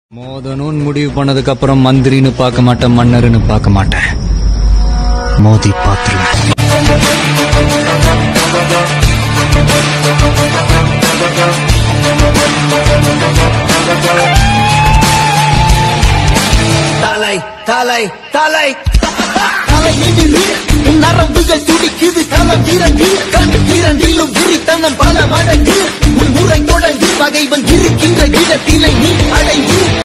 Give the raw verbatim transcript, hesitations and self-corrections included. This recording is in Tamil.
மோதனும் முடிவு பண்ணதுக்கு அப்புறம் மந்திரின்னு பார்க்க மாட்டேன், மன்னர்னு பார்க்க மாட்டேன், மோதி பாத்துருவேன். தலை தலை தலை தலை நரம்புகள் துடிக்குது, களம் இறங்கி கண் இரண்டிலும் விரித்தனம் பல மடங்கு உன் முறை தொடங்கி பகைவன் இருக்கின்ற இடத்திலே நீ அடைந்து